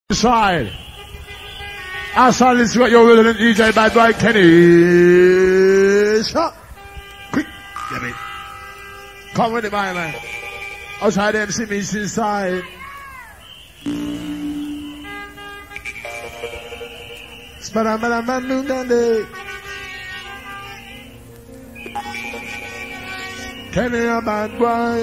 Side. Outside, let's got your resident DJ Bad Boy Kenny. Shot. Quick. Get me. Come with it, my man. Outside, MC meets inside. Kenny, a bad boy.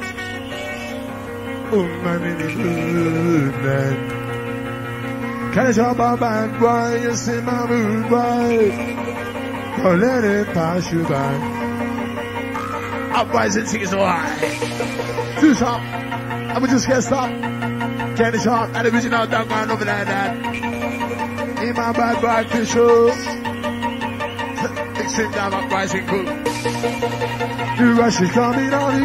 Oh, man, man. Can I talk about bad boy? You see my mood boy. Don't let it pass you by. Uprising tickets so high. Too sharp. I would just get stopped. Candy sharp. And the original down going over like that. In my bad boy official. Mixing down uprising cool. The rush is coming on,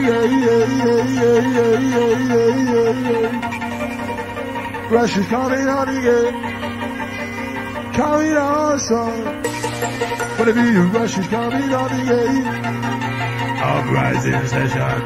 rush is coming on again. Coming on, son. Whatever you rush is coming on again. Uprising session.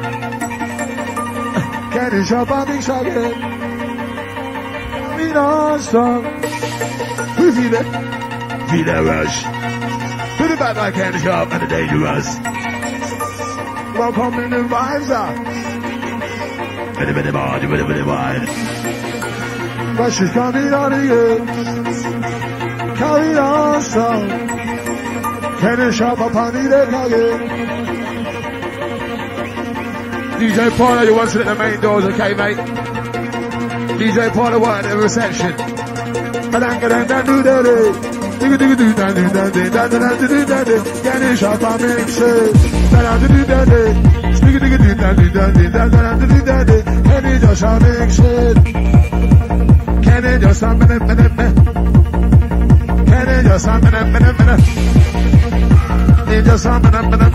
Candy shop on mix again. Coming on, son. We feel it. Feel the rush. Put it back like candy shop and the dangerous. Welcome in the vibes up. Bit wide. Rush is coming on again. Carry on, son. Candy shop upon the deck again. DJ Paula, you want to at the main doors, okay, mate? DJ Paula, what at the reception? Candy shop on mix it. Candy just on mix it. Candy just on minute. Candy just on minute. Candy just on minute.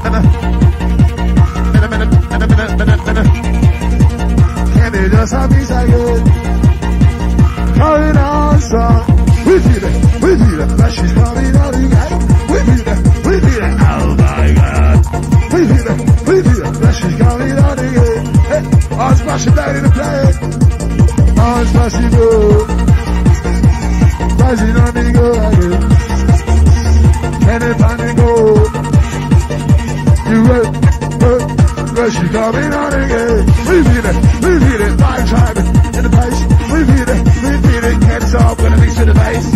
Candy just on mix again. Coming on, son. We feel it. Rush is coming out again. We feel it. Oh my God. We feel it. Rush is coming out again. Hey, I'm splashing down in the plane. I'm splashing good. Rising on the go again. Candy pan the go. You work. Rush is coming out again. We feel it. Vibe tribe in the place. We feel it. Can't off, gonna mix to the bass.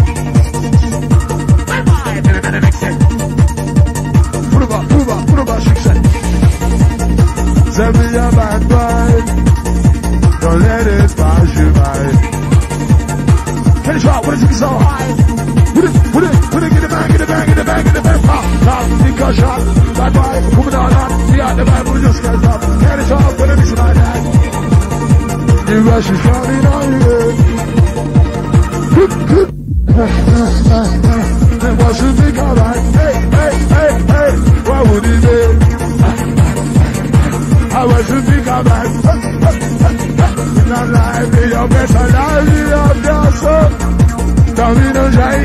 Put up, she said. Send me your bad boy. Don't let it pass you by. Can you try? What is it so high? Put it, get it back. Pop, think I shot. Bad boy, coming on. See out the bad boy, just get up. Can you try? What is it like that? The rush is coming on you. Then what should we call that? Hey, what would it be? How should we call that? Not like me, you're better than me, I'm just so. Tell me no say,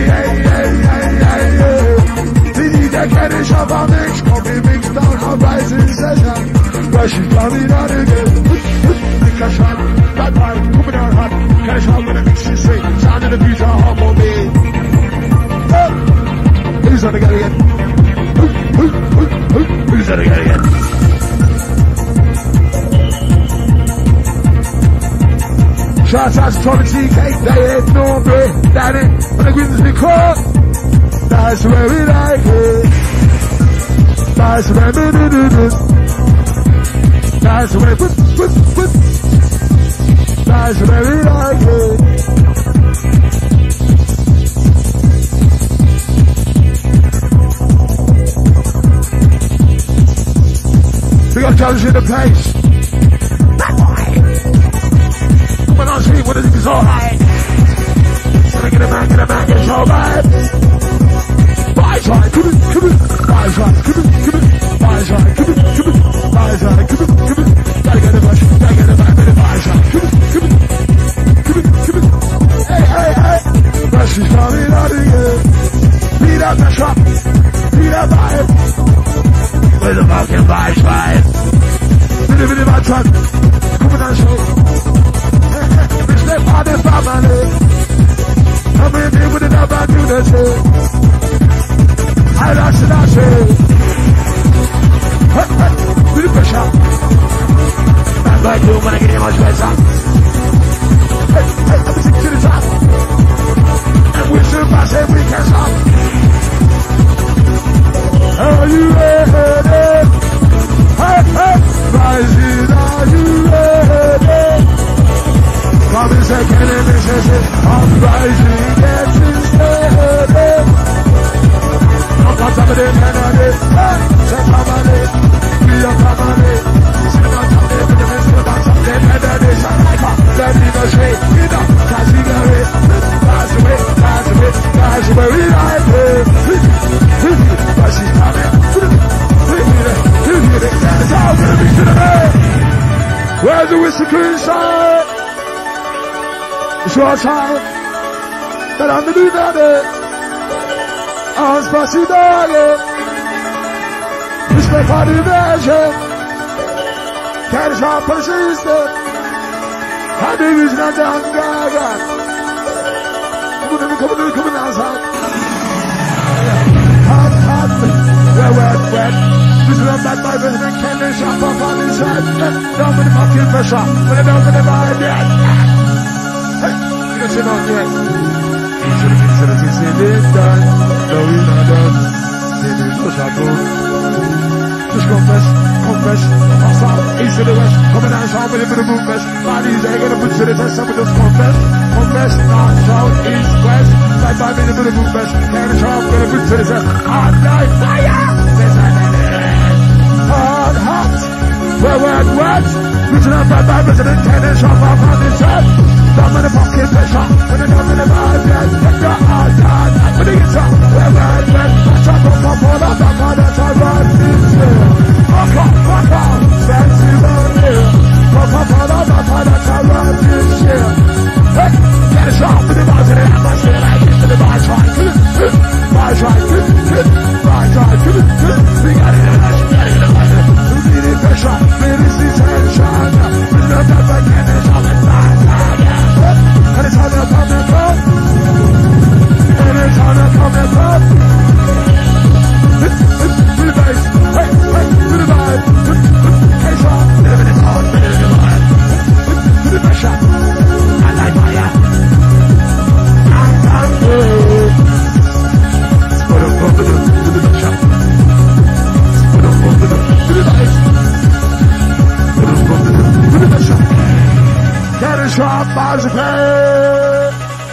DJ Kenny shop on mix, copy mix down, uprising session. Rush is coming on again. Think I shot, bad boy, coming on hot. Kenny shop with a mix is straight, sound in the future, hot for me. Who's on the go again? Who's on the go again? Shout out to Tommy TK, they ain't no break, down it, when the winds be caught. That's where we like it. That's where we do it. That's where we put. That's where we like it. We got Jones in the place. When I see what is it so high. Gonna get a man, it's so bad. Buy side, come in. Buy side, come in. Buy side, come in. Buy side, come in. Gotta get a rush, gotta get a man, buy side, come in. Hey. Rush is coming out again. Beat up the shop, beat up vibe. With the fucking buy side. Bit of my truck, coming on show. It's the party family. I'm rising, getting started. I'm not somebody, man, we are coming. Where's the whiskey cream side? It's your time. But I'm the new daddy. I'm spicy doggy. Respect for the version. Can't stop persistent. I do is not down, gaga. Coming outside. Hot, wet. This is not bad by President Kennedy, shop up on his head. Down with the fucking pressure. When I don't get the vibe yet. Hey, you got shit on yet. Should have been done. No, we're not done. Maybe no shackle. Just confess. South, east to the west. Coming down south with a bit of movement. Bodies ain't gonna put to the test. Some of just confess. North, south, east, west. Like by me, a bit of movement. Can't sharp, gonna put to the test. Hard night, fire! Hot. Wet. Reaching out by President Kennedy, shop up on his head. Dumb in the pocket pressure. When the dumb in the vibe, yeah. Get the hard. When they get top. Wet. Shop up on the back of the time. Fuck off. Fancy money. Pop on the back of the time. Hey, get a shot for the bars in the atmosphere. Like into the bar try. Bar try. We got it in the light. Pressure, finish the tension. We're not that back in the shop and back. And it's how they're coming up. To the base, hey, to the vibe. Hey, shot, living it hard, living it hard. To the pressure, I like fire. I'm good. Put a bump to the pressure. Put a bump to the base. Get a shot, bars of play.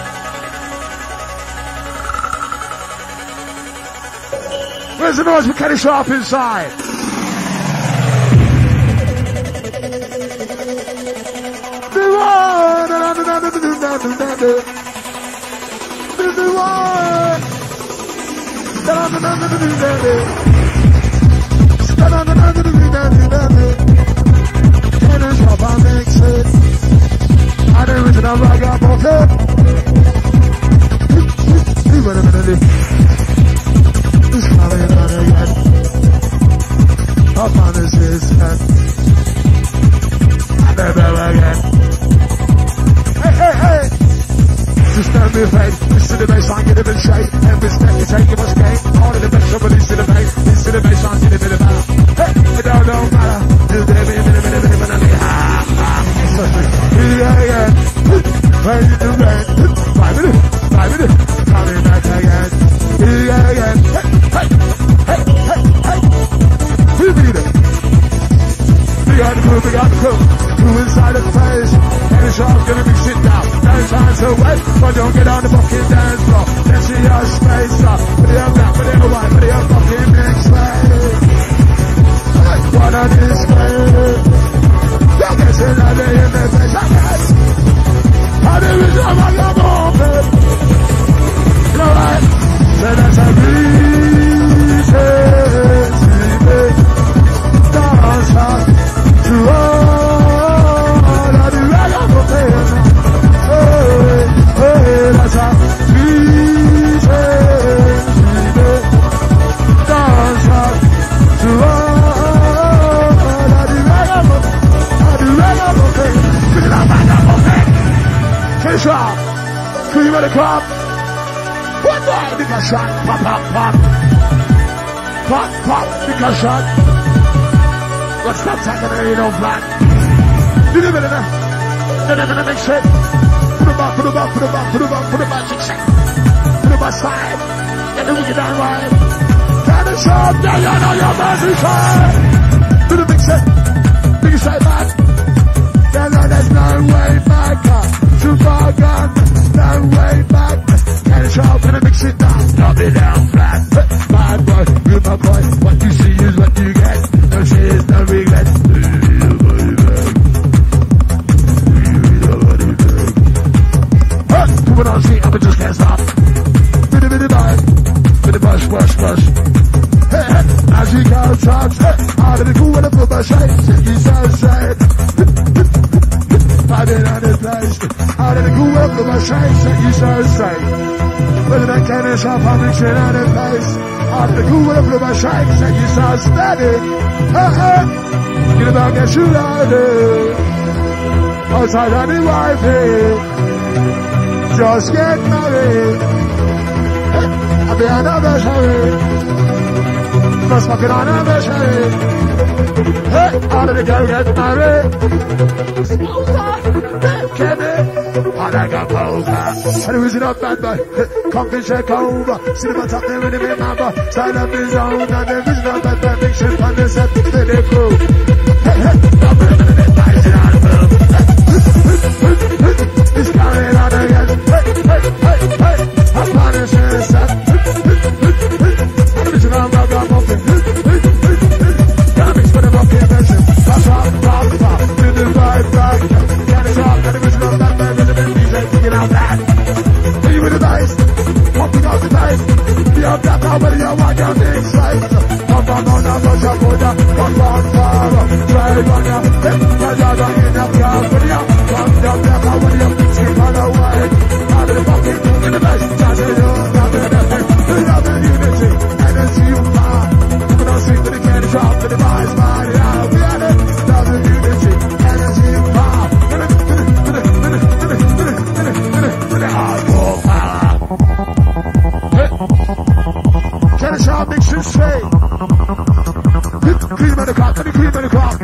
Where's the noise for Kenny Sharp inside? Kenny Sharp, I mix it. I the original ragamuffin. Wait a minute. It's coming on again. Up on his head. Never again. Hey. Just don't be afraid. Listen to the bass, get a bit shade. And respect you take, you must gain. All of the best, but listen to the bass. Listen to the bass, get a bit of matter. Hey, it don't matter. Do the minute. Yeah. Ready to rain. 5 minutes. Coming back again. Yeah. Hey. We beat it. We got the crew. Crew inside the place. And the shop's gonna be sit down. No time to wait. But don't get on the fucking dance floor. Let's see your space up. Put it up black, put it up white, put it up fucking mixed way. What a display. Don't get it out there in the face. How do we jump on your moment? You know what? So that's a reason dance up to all of the ragamuffin. Hey, that's a reason dance up to all of the ragamuffin. Finish off. Cream of the crop. One more. Big shot. Pop. Big shot. Let's stop taking it on flat. Do the minute. Then make shit. Put them up. Put the magic shit. Put them aside. Get the wicked down right. Can the shot. Down on your magic side. Do the big shit. Big shit, man. There's no way back. Too far gone. Moving on street, I just can't stop. Bitty bitty bye. Bitty bush, bush, bush. Hey, hey, as you go, chops, hey. Out of the cool with a foot by shake. Shaky, so shake. I've been on this place. Out of the cool with a foot by shake. Shaky, so shake. With a cannon shop, I'm mixing on the place. Out of the cool with a foot by shake. Shaky, so steady. Hey, hey. Get about, get you loaded. Outside on the wifey. Just get married. I'll be on a mission. Just fucking on a mission. Hey, out of the girl get married. Kevin, I like a poker. And who's it up, bad boy? Come and check over. See the top there with him in my bar. Stand up his own. And the vision of that bad big shit on the set. Then they crew. Hey, hey, I'm living in it. Nice and out of the it's carrying on again. Hey, hey, hey, hey. I'm punishing the set. I'm missing on my gun muffin. Gotta mix with the muffin mission. Pop, pop, pop, pop. Do the right back. Get it up. And the vision of that man with the music. Get out that. Be with the dice. Popping out the dice. Be up that power when you want your big size. Pop on a bunch of Buddha. Pop on fire. Try it on ya. Hit my dog in the car. Put it up. Pop down that power when you skip on the way. Out of the pocket. In the best. Just it up. Down to the thing. Put out the unity. And then see you fly. Moving on street with the candy drop. To the vice. Body out. We had it. Down to the unity. And then see you fly. To the hardcore power. Can I shout mix it straight? Cream in the crop, cream in the crop.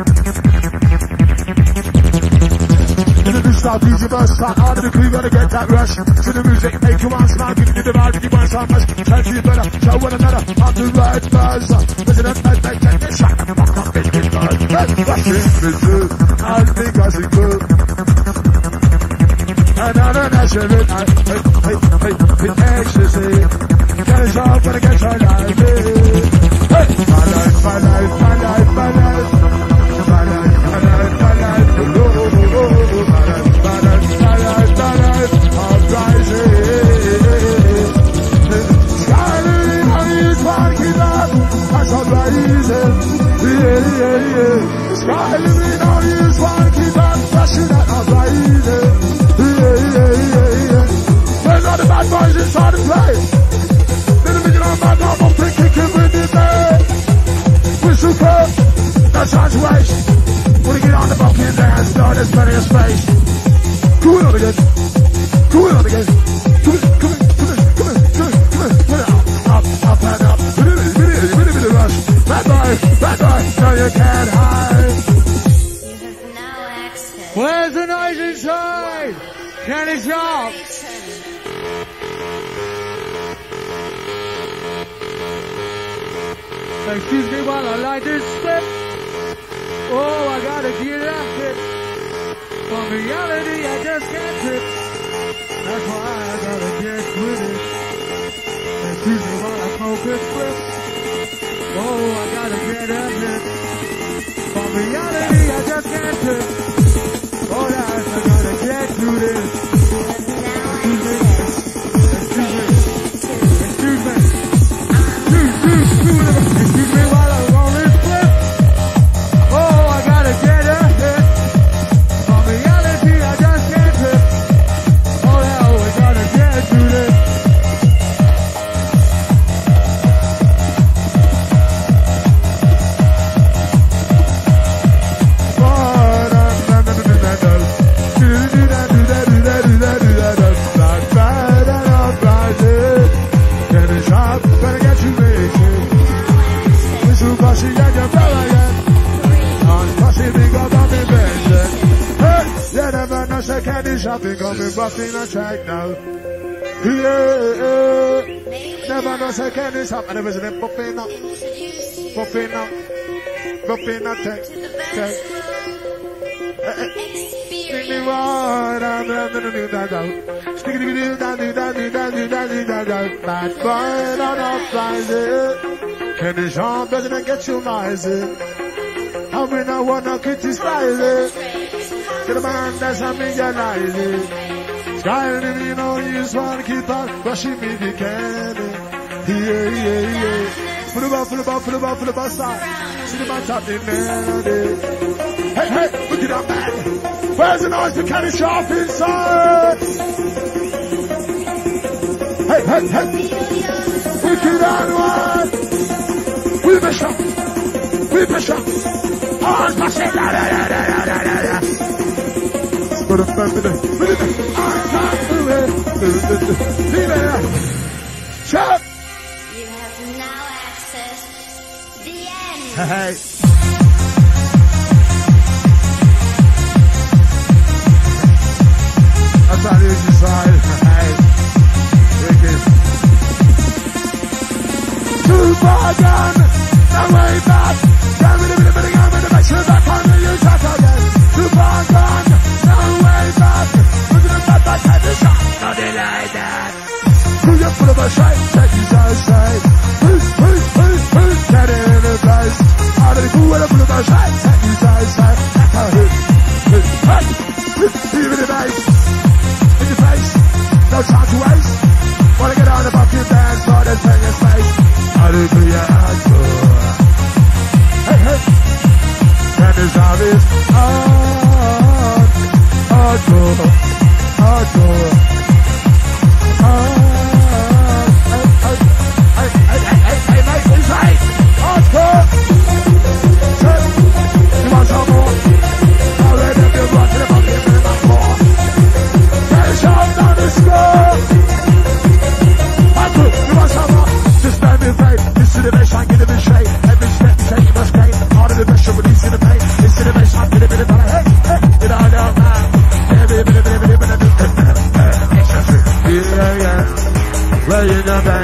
In the new style, easy burst, start out of the cream, gotta get that rush. To the music, make you want smile, give you the vibe, you want so much. Try to be better, show one another, I'm the right buzz. President, make that shot, fuck up, bitch, bitch, buzz. Rush in, bitch, I think I see good. And I should it, ecstasy. Get it off when I get your life, hey, my life, my life, my life, my life. My life, my life, my life, oh, oh, oh, oh, my life, my life, my life, my life, I'm rising. Skyline, honey's parking lot, as I'm rising. Yeah, yeah, yeah. Skyline, honey's parking lot, flashing at I'm rising. Yeah, yeah, yeah, yeah. Where's all the bad boys inside the place? Little bit on my mouth, I'm kicking with the bed. We're super, that's our situation. Wanna get on the fucking dance, no, there's plenty of space. Do it on again. Do it on again. Come in, come in, come in, come in, come in, come in, come in. Up and up. Really rush. Bad boy, no you can't hide. You have now access. Where's the noise inside? Can it jump? Excuse me while I light this step. Oh, I gotta get off it. From reality, I just can't trip. That's why I gotta get with it. Excuse me while I smoke this flip. Oh, I gotta get off it. From reality, I just can't trip. Oh, yes, I gotta get through this. Excuse me while I roll this clip. Oh, I gotta get ahead. From reality, I just can't trip. Oh, hell, we gotta get through this. Shopping, coming busting a track now. Yeah, never know say candy shop. I never seen them popping up, popping up, popping up. Take. Stick me right, I'm gonna do that out. Stick it, do that. Bad boy, not up rising. Candy shop doesn't get you rising. I mean, I wanna criticize it. To the man that's a millionaire. Sky and you know you just wanna keep on rushing me if you can. Yeah. Put the bus side. See the man top in melody. Hey, look at that man. Where's the noise to carry sharp inside? Hey. Look at that one. We push up. Oh, push it. Put a Shut. You have now accessed the end. Hey. That's how it is inside. Hey. Wicked. Too far gone. No way back. Can't really make sure that time you use that again. Too far gone. No way back. Look at the back head is shot. Nothing like that. Who you full of a shame? Take you so straight. Who? Get it in the place. Out of the cool with a full of a shame. Take you so straight. That's how who? Hey! Leave it in base. In your face. No time to waste. Wanna get on the fucking dance floor, then take your space. Out of the answer. Hey. That is obvious. Hardcore. Hey, mate, it's right. Hardcore. You want some more? Already been watching the fucking minimum more. Finish off down the score. Hardcore, you want some more? Just stand in faith. This is the best I get in shape. Every step you take, you must gain. Part of the best, you're releasing the pain. This is the best I get in the hey. You know, man. Yeah. Where you know, man?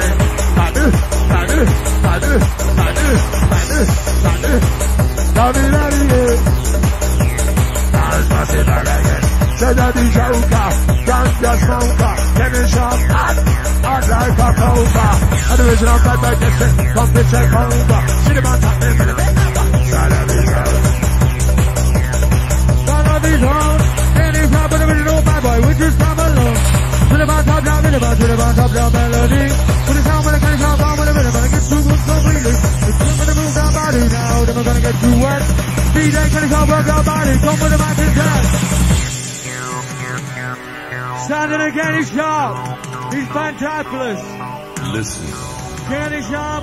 Top down melody. Put it down when I can't stop on with a minute, but I get too good completely. It's time to move down body now, then we're gonna get to work. DJ can you come work our body, come with the back and dance. Standing again, he's sharp. He's fantabulous. Listen. Kenny Sharp.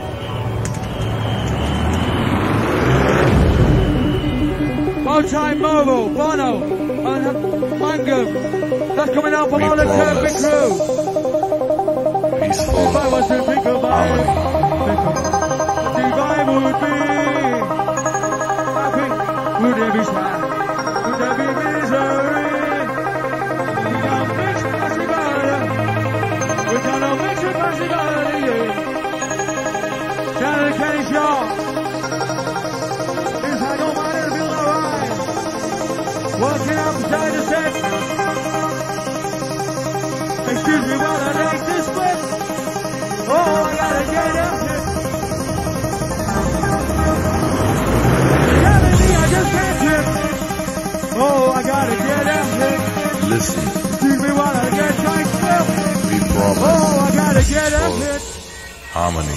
Bowtie Mobile, Bono, and Mangum. That's coming out from all the Turpin crew. If I was to think about it, the vibe would be happy. Would there be sad? Would there be misery? We can't mix possibility. We can't mix possibility, yeah. Down to Kenny Sharp. It's like, oh man, it'll feel alright. Working up beside the set. Excuse me while I take this whip. Oh, I gotta get up here. Telling me I just can't trip. Oh, I gotta get up here. Listen. Excuse me while I get tight up. We promise. Oh, I gotta get up here. Harmony.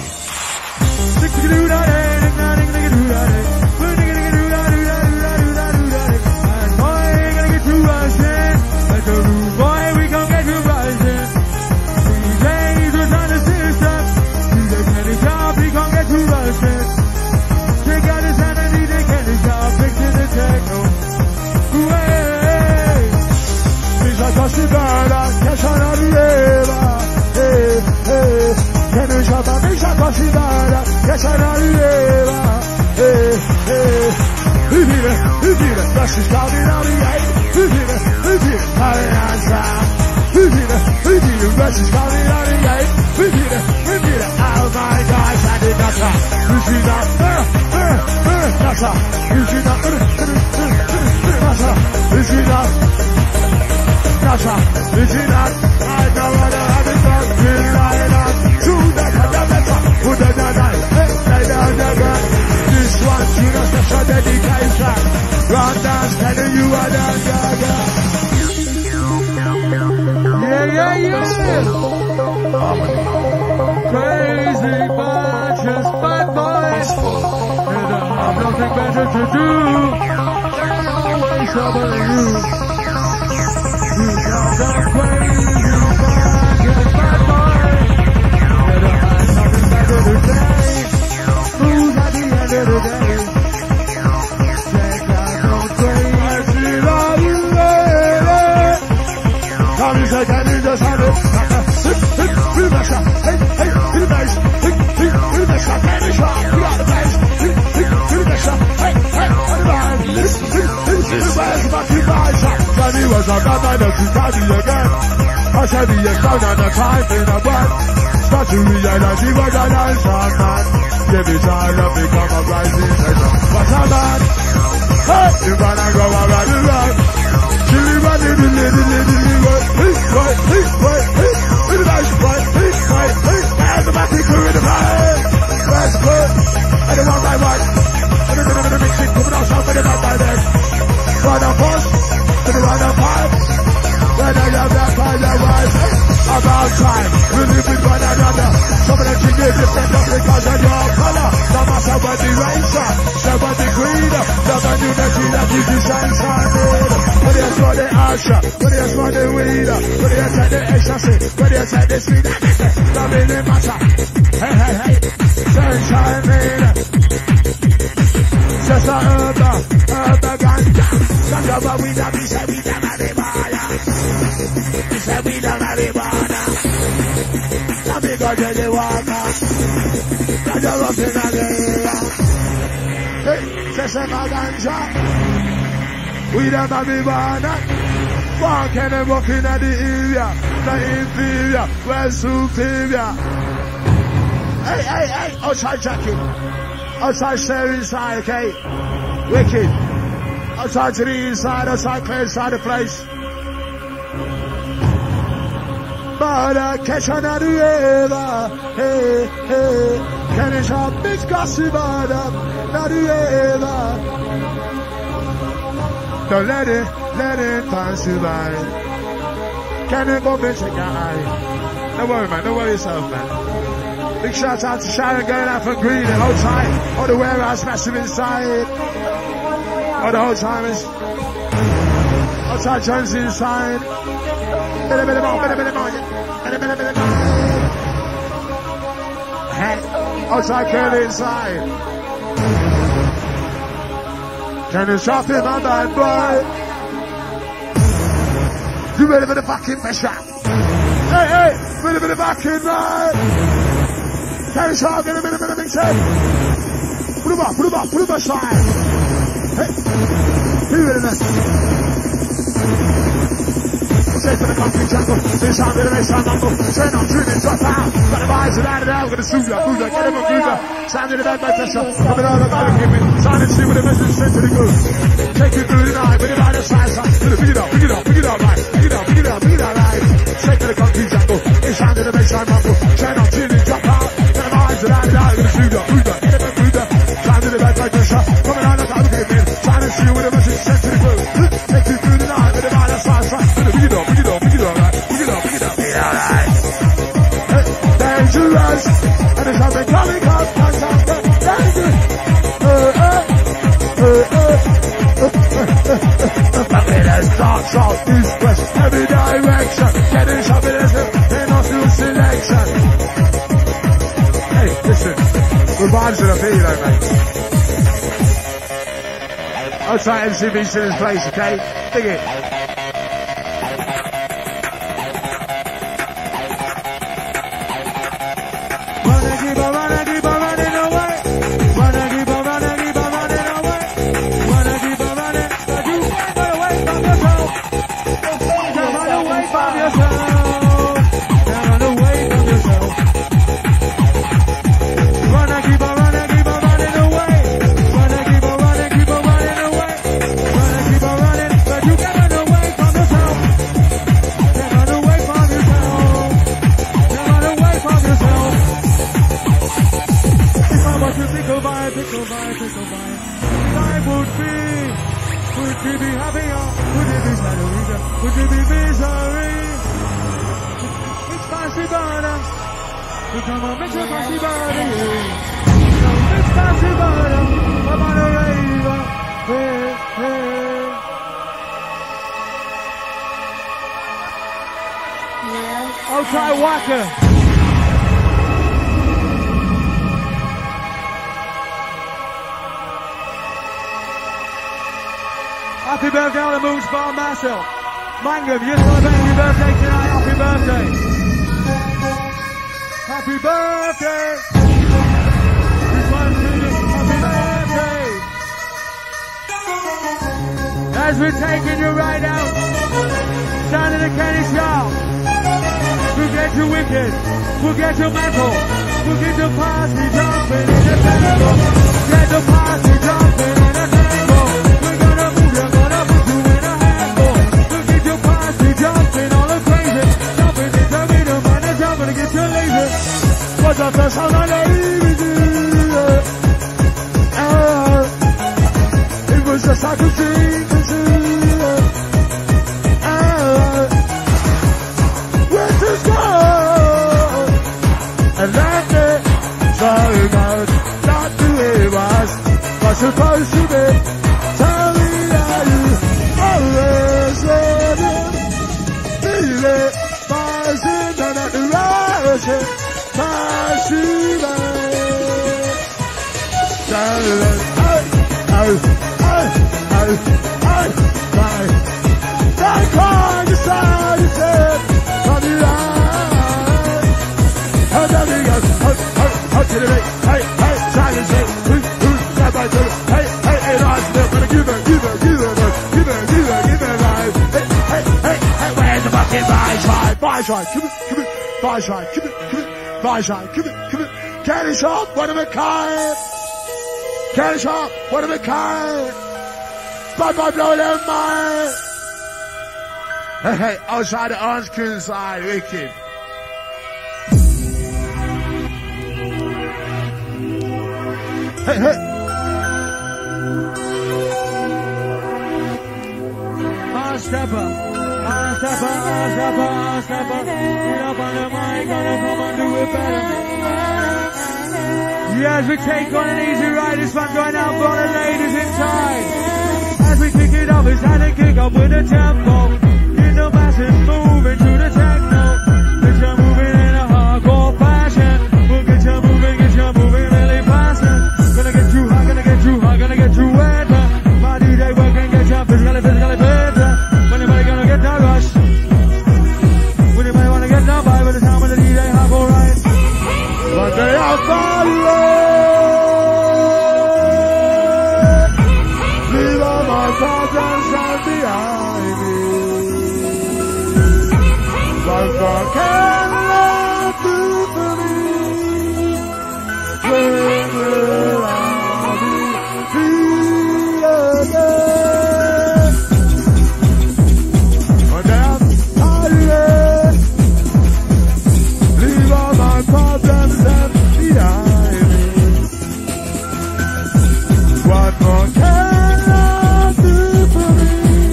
Harmony. Crazy bunches, bad boys. And I have nothing better to do. There's always troubling you. You got some crazy bunches, bad boys. And I have nothing better to say. Who's at the end of the day? Check out some crazy bunches. Come and say, can you just have it? Was a bad man to carry again. I said he is down on the time in a bed. Start to realize he was an answer man. Give it all up, become a rising treasure. What's a man? Hey, you wanna go around the road. Chilly running, and the back crew in the play. Let's go. And the one by one. And the mixing coming out south of the back by then. Run a post. To the right of five. When I have that kind of right. About time. We live with one another. Some of the things is different because of your color. No matter what the race are. So what the creed. Love and unity that gives you sunshine. When you smell the usher. When you smell the weed. When you take the ecstasy. When you take the sweet. Love in the matter. Hey, hey, hey. Sunshine man. Just a herb ganja. Ganja but we don't be say we don't marijuana. We say we don't marijuana. Now we go to the water. Ganja up in the air. Hey, just a ganja. We don't marijuana. Walking and walking at the area. The inferior, we're superior. Hey, hey, hey, outside Jackie. Outside stare inside, okay? Wicked. Outside to the inside, outside clear inside the place. But catch another river. Hey, hey. Can you shop big gossip about another river? Don't let it pass you by. Can you go bitch a guy? Don't worry, man. Don't worry yourself, man. Big shout out to Sharon going out from Green and hold tight. All the warehouse massive inside. All the whole timers. Outside Jones inside. Bit more. Outside Curly inside. Can you shop in my bad boy? You ready for the fucking pressure? Hey, hey, ready for the fucking ride? Can you shop in a minute of mix head? Put him up, side. Hey, who ready now? Say for the country jungle, this time with the bass and mumble. Turn on, tune in, drop out. Got the vibes and out of there, we're gonna sue ya, get him a groover. Sound in the bed by pressure, coming out of the give me. Sound and see with the message sent to the good. Take it through the night, with the line of size, pick it up, right. Pick it up, right. Say for the country jungle, this time with the bass and mumble. Turn on, tune in, drop out. Got the vibes and out of there, we're gonna sue ya, get him a groover. Sound in the bed by pressure, coming out of the give me. Sound and see with the message sent to the good. Take it through the night, with the line of size, pick it up, right. Dangerous, and there's something coming up, dangerous. Fabulous, dark, south, east, west, every direction. Getting fabulous, they're not through selection. Hey, listen, the vibes in the video, mate. Outside MCB's in his place, okay? Dig it. passy bottom. We come on, mix your passy bottom. Mix passy bottom. I'm on a raver. Hey, hey. Outside Walker. Happy birthday on the Moon Spa Marcel. Mangum, you celebrating your birthday tonight. Happy birthday. Happy birthday. This one's to you. Happy birthday. As we're taking you right out, down in the Kenny Show. We'll get you wicked. We'll get you metal. We'll get the party jumping in the tango. Get the party jumping in the tango. We're gonna move you, gonna put you in a handball. We'll get your party jumping all the crazy. Jumping in the middle, man, and jumping to get you lazy. What's up, that's how I it was just like a dream. And that day, sorry about not the way it was supposed to be. Tell me how you always let it feel it. Passing down at the rush, passing by. Tell it, that kind of side is it from the eye. And then he goes, to the beat, hey, silence it, who's that by the hey, and I'm still gonna give it, life. Hey, where's the fucking buy shot, give it, buy shot, give it. Candy shop, one of a kind. Candy shop, one of a kind. Bye, blow their mind. Hey, outside the orange cream side, wicked. Hey. Stepper. Get up on the mic, gonna come and do it better. Yes, we take on an easy ride. This one going out for the ladies inside. As we kick it up, it's time to kick up with the tempo. In the masses, moving to the techno. Get you moving in a hardcore fashion. We'll get you moving really fast. Gonna get you hot, gonna get you wetter. My DJ working, get you physically better. When anybody gonna get that rush? When anybody wanna get that vibe, by the time of the DJ hop alright. But they are following. Leave all my problems right behind me. What more can love do for me? When will I be free again? But I'm tired. Leave all my problems left behind me. What more can I do for me?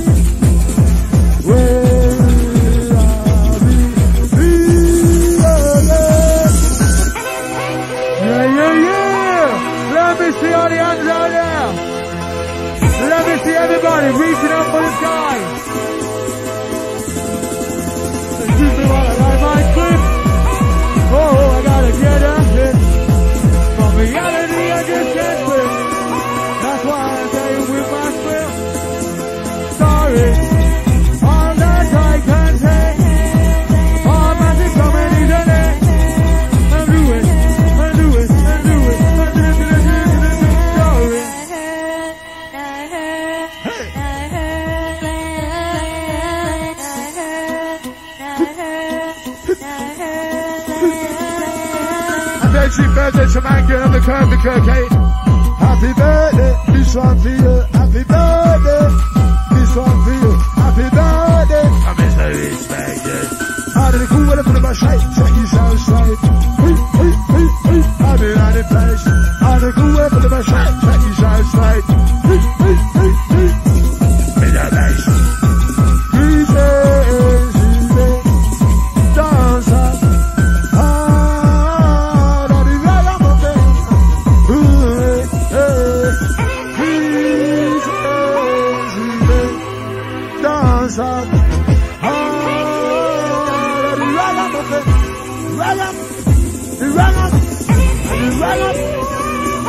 Will I be free again? Yeah. Let me see all the hands out there. Let me see everybody reaching up for the sky. Excuse me while I ride my clip. Oh, I gotta get a hit. From reality, I just can't quit. That's why I tell you with my split. Sorry, all that I can take. All magic coming easily. And do it. Sorry. Happy birthday to my girl on the curb, okay? Happy birthday, this one for you. Happy birthday, this one for you. Happy birthday, I'm Mr. Respected. Out of the cool weather, put in my shake, check yourself straight. I've been out of place. Out of the cool weather, put in my shake, check yourself straight. In the bass. Easy, dance up.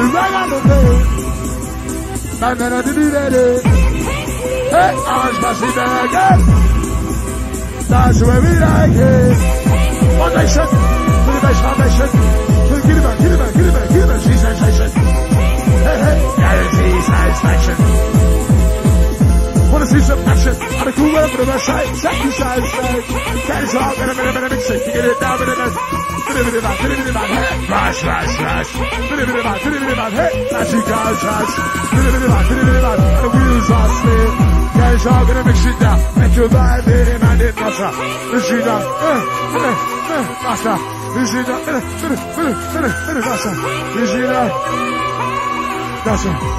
right on the day. Man, I do that. Hey, I'm passing that again. That's where we like it. One nation, to the best foundation. Get it back, get it back, get it back, get it back. See sensation. Hey, hey, guarantee satisfaction. Wanna see some action? On a cool way for the west side. Second side, side. Can't talk, better mix it. Get it down, better mix it. Rush, rush, rush. Hey, that's you guys, rush. The wheels are spin. Guys are gonna mix it down. Make your vibe in him and it master. This is down. Master. This is down. Master. This is down. Master.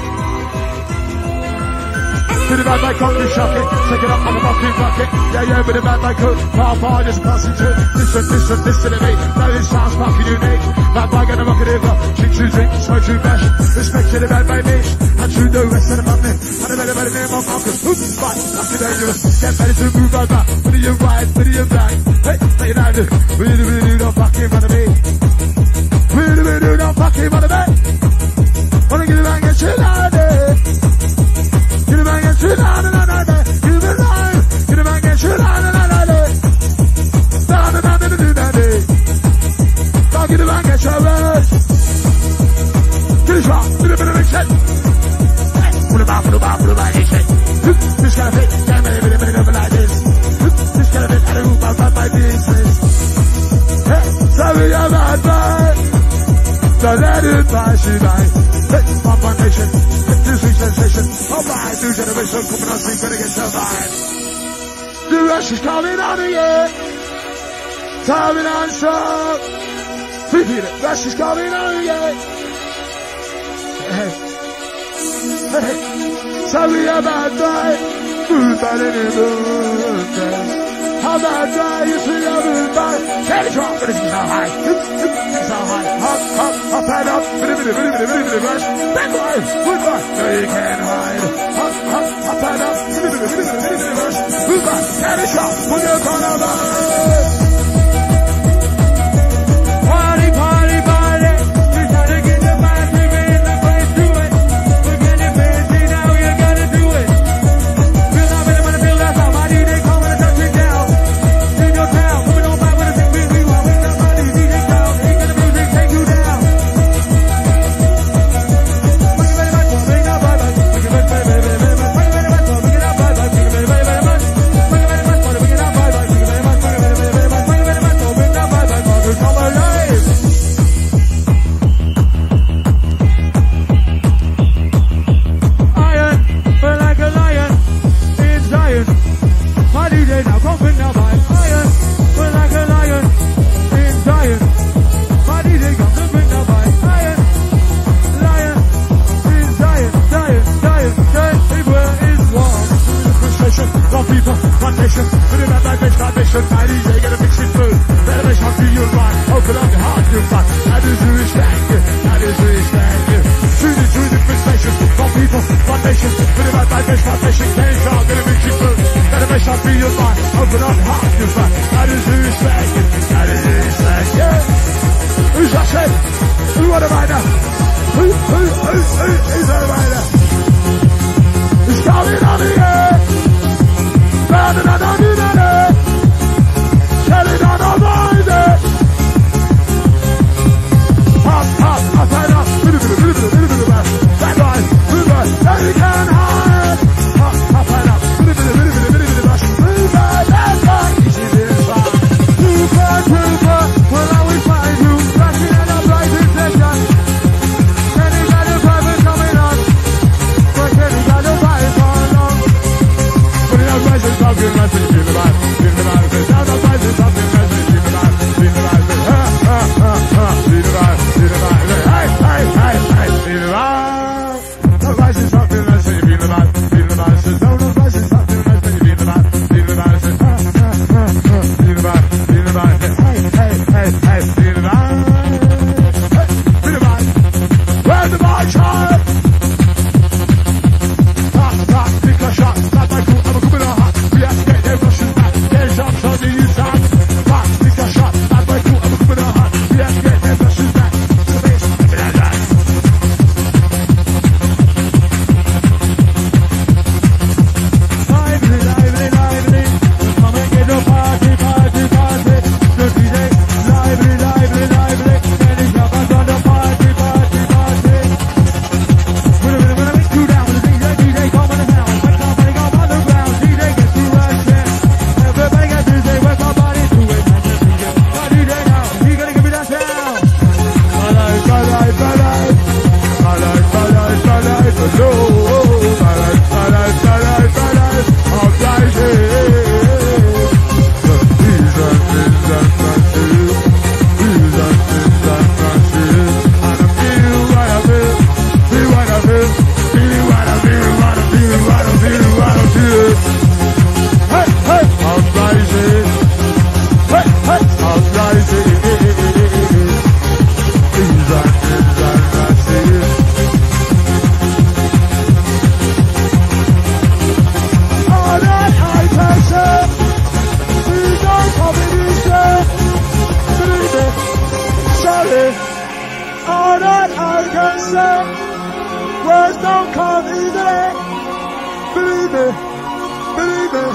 To the bad mic, come be shocking. Take it up on the bucket bucket. Yeah, but the bad mic could. Far, just passing to. Listen to me. Now this sounds fucking unique. Bad mic and a rocket over. Drink to drink, smoke to bash. Respect to the bad mic bitch. And to the rest of the money. And the better name of Marcus. Oops, but that's too dangerous. Get ready to move right back. With your right, with your back. Hey, lay it down. Really, don't fucking run me. Really, don't fucking run me. Wanna get it back and chill out there. Get it back and chill out, give it life. Get it back and chill out, don't get it back and chill out. Get it strong, get it better shit. Put it back, shit. This kind of fit, can't make it like this. This kind of fit, I don't move my business. Hey, sorry, I'm not bad. Don't let it pass you by. Hey, my foundation. Sensation. Alright, new generation coming on street, better get survived. The rush is coming on again. Coming on strong. Repeat it. Rush is coming on again. Hey. Sorry about that. Move out in the moon. How about that? You see your move back. Get it drop, but it's so high. It's so high. Up and up. Rush. Back line. Goodbye. No, you can't hide. Up and up. Rush. Move back. Get it drop. Put your gun on the party. We're trying to get the mind to be in the place to it. We're getting busy now. You gotta do it. Feel up in the feel that somebody they come and touch it down. In your town. Coming on back with a thing. We want with somebody DJ down. Ain't gonna music take you down. Well, I will find you, flashing at a bright reflection. And you got the purpose of answer. Words don't come easily. Believe me, believe me.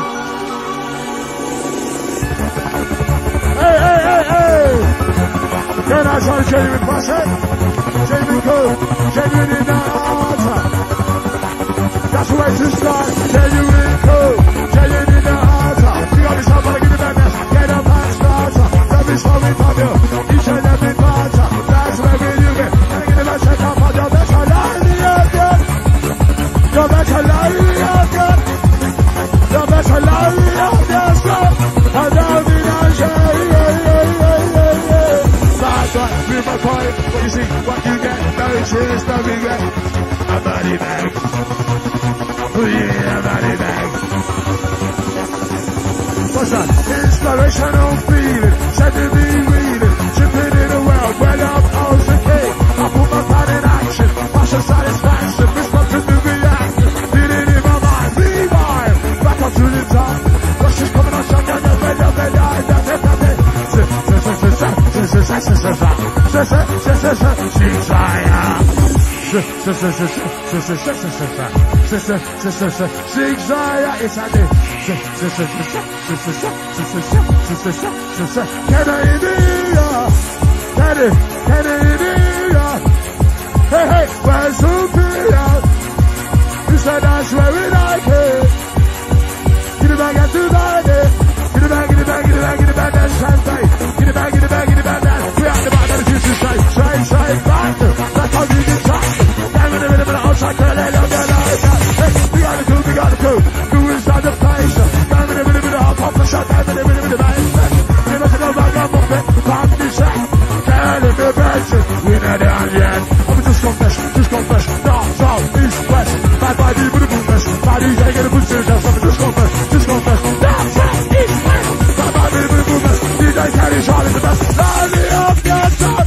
Hey, hey, hey, hey. Can I try genuine passion? Genuine cool, genuine in the heart. That's the way to start. Genuine cool, genuine in the heart. You got me somebody give me that mess. Get up and start. Love is how we pop you. Each and every part. That's where we do it. And give me a check up on your better line again. Your better line again. Your better line again, sir. And I'll be not sure. That's right, with my point. What you see, what you get. No cheers, no regret. A body bag. Oh yeah, a body bag. What's that? Inspirational feeling, sending me reading, tripping in a world where I'm always a king. I put my plan in action, passion satisfaction, responding to reaction, feeling in my mind, rewind, back up to the top. Rush is coming on shotgun, you're ready, I'm ready, that's it. Hey, hey, we're superior. You said that's where we like it. Get it back and do that. Get it back, get it back, get it back, get it back, that's champagne. Get it back, get it back, get it back, that's we out the back, that's just straight, back. That's how you get shot. Damn it, a bit of an outside, girl, they love their life. Hey, we got the coup. Do inside the place. Damn it, a bit of a pop the shot, damn it, a bit of a bass. Give us a go back up, up it, pop the shot. Girl, in the bedroom, we're not down yet. I'm just confess, north, south, east, west. Bad by the with the movements. Bad DJ, get a boost in yourself, I'm just confess, north, south, east, west. Bad by the with the movements. DJ carry Charlie the best. Line me up, your son.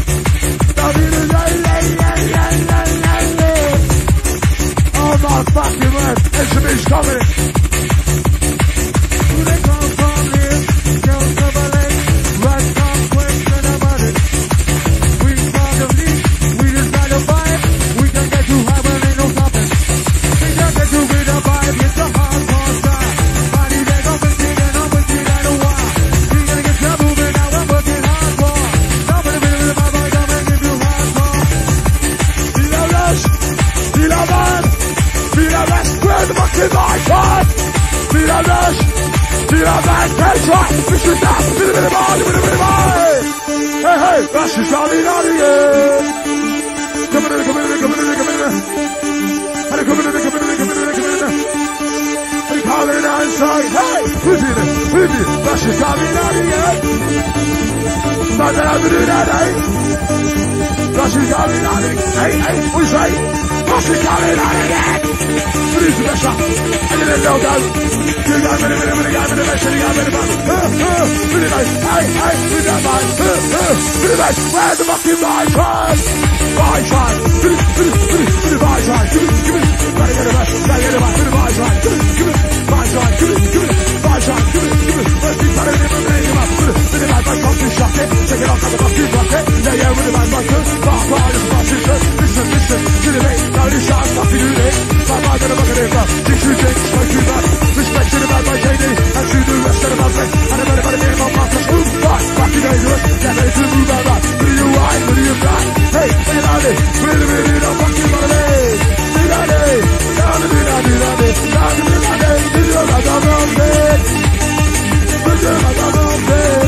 Oh my fucking word, SME's coming. Who they come from here? Girls of LA, right from question about it. We found a lead, we decide to buy it. We can get too high when ain't no stopping. We can get too with a vibe, it's a hardcore style. Body they go with it and I'm with it and a while. We gonna get you moving now, I'm working hardcore. Nobody will be my boy, come and give you hardcore. Feel a rush, feel a man. Feel a rush, spread the fucking life on. Feel a rush, feel a man, catch right. Push it down, feel a bit of money. Hey, hey, rush is all in on here. Come in. Hey, call it outside. Hey, who's it? Rush is all in on here. Start that out to do that, eh? Rush is all in on it. Hey, who's right? Rush is all in on it. Produce the best shot. And then they'll go. You got a minute, really nice. Hey, with that man. Really nice. Where's the fucking right side? Right side. Give me right side. Give me. Gotta get it back. Give me right side. Give me. Right side. Give me. Right side. Give me. First thing, gotta get it back. With the man, come to shot it. Check it out, come to fucking rock it. Yeah, with the man, like this. Listen. To the mate. Now this shot, fucking do this. I'm gonna look at it up. Did you think, smoke you back? Respect to the man by JD, and to the rest of the man. And I'm gonna be my partner's move. Right, fucking dangerous. Yeah, they do move like that. What are you right? What are you black? Hey, Milani, really, don't fucking Milani. Milani, down to Milani. Did you like I'm wrong, man? Did you like I'm wrong, man?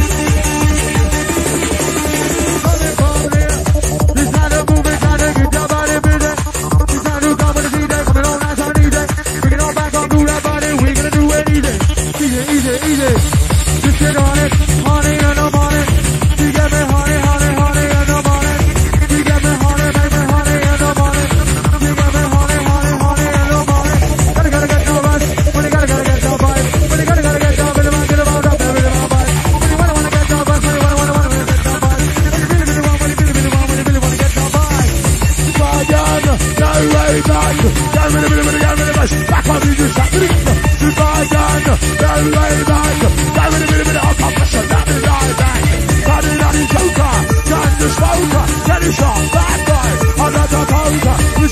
It's not a movie, it's not a good job, I didn't be there. It's not a come with a DJ, coming on nice on easy. We can all back on, do that body, we gonna do it easy. Easy. Just get on it, honey, and I'm on it. You get me honey, and I'm on it. You get me honey, baby, honey, and I'm on it. You get me honey, and I'm on it. Gotta get to a rush, when you gotta get to a vibe. When you gotta get to a vibe, get a vibe, up there, with a vibe. When you wanna get to a vibe, when you wanna get to a vibe. When you really want, when you really wanna get to a vibe. No way back. Get rush. Back on you, just back to the bye-done. No way back. Get I'll pop the shot. That is right back. Got it on his joker. Got the smoker. Get it shot. Bad guy. I'm not a poker.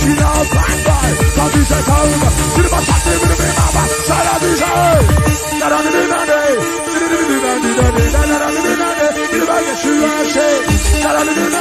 she now bang bang. Come to the town, to the bus, to the mama. Shout out to the shout out to the Monday. Shout out to the